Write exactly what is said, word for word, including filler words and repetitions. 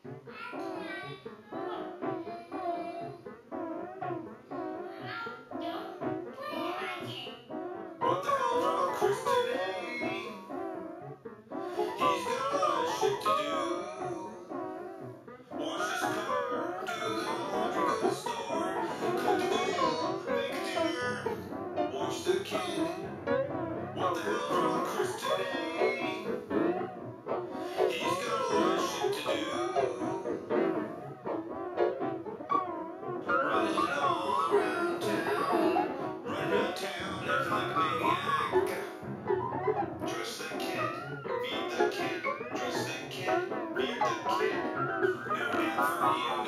What the hell's wrong with Chris today? He's got a lot of shit to do. Wash his car, do the laundry, go to the store, cook a meal, make a dinner, watch the kid. What the hell's wrong with Chris today? He's got a lot of shit to do. Running all around town, running around town, acting like a maniac. Dress the kid, feed the kid, dress the kid, feed the kid. No nap for you,